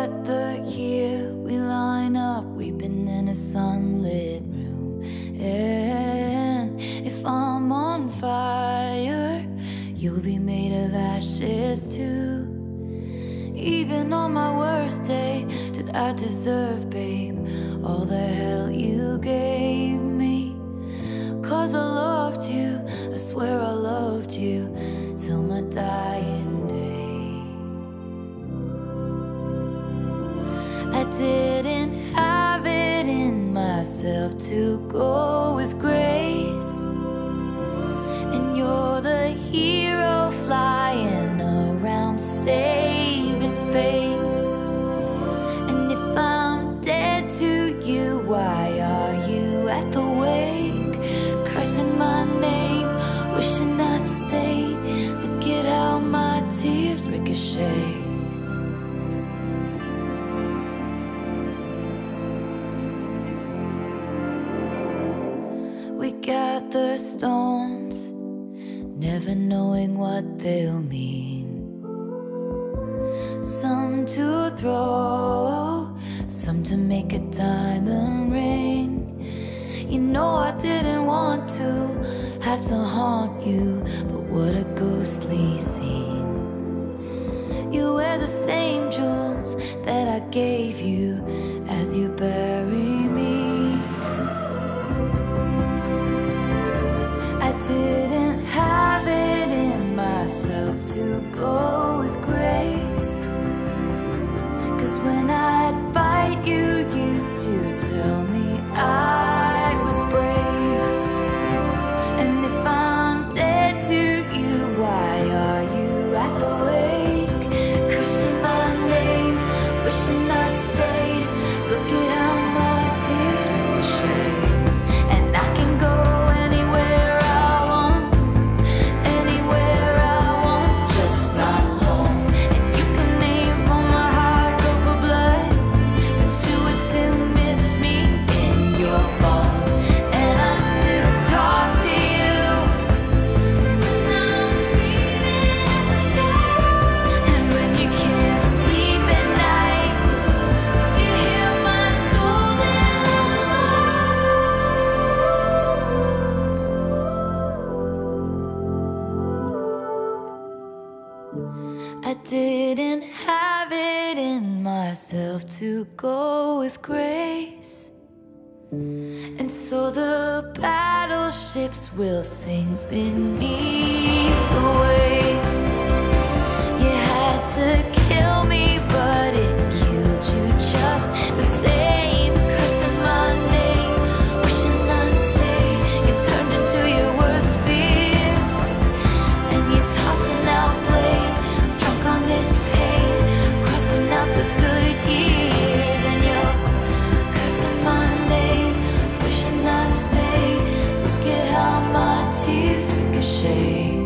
together here, we line up, weeping in a sunlit room. And if I'm on fire, you'll be made of ashes too. Even on my worst day, did I deserve, babe, all the hell you gave me? 'Cause I loved you, I swear I loved you, till my dying day. I didn't have it in myself to go with grace, and you're the hero flying around saving face. And if I'm dead to you, why are you at the wake, cursing my name, wishing I stayed? Look at how my tears ricochet. We gather stones, never knowing what they'll mean. Some to throw, some to make a diamond ring. You know I didn't want to have to haunt you, but what a ghostly scene. You wear the same jewels that I gave you as you bury me. I didn't have it in myself to go with grace, 'cause when I'd fight, you used to tell me I was brave. And if I'm dead to you, why are you at the wake, cursing my name, wishing I stayed? Look at how my tears ricochet. And I can go anywhere I want, anywhere I want, just not home. And you can name for my heart, go for blood, but you would still miss me in your bones. And I still talk to you, now I'm screaming at the sky. And when you can't sleep at night, you hear my stolen I didn't have it in myself to go with grace, and so the battleships will sink beneath the waves. You had to kill me, but it killed you just the same. Cursing my name, wishing I stayed. You turned into your worst fears, and you're tossing out blame, drunk on this pain, crossing out the good years. And you're cursing my name, wishing I stayed. Look at how my tears ricochet.